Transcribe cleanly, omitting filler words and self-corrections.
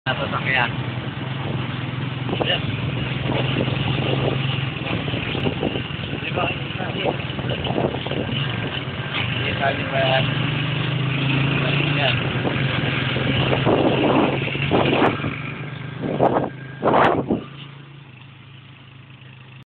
Sasakyan. Yes. Di ba? Hindi ba yan? Yan.